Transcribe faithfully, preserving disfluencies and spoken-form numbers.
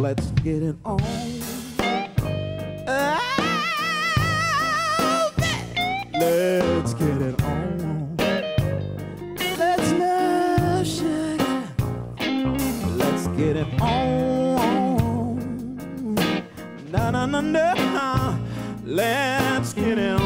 let's get it on. Oh, let's get it on. Let's love sugar. Let's get it on. Na na na na. Let's get it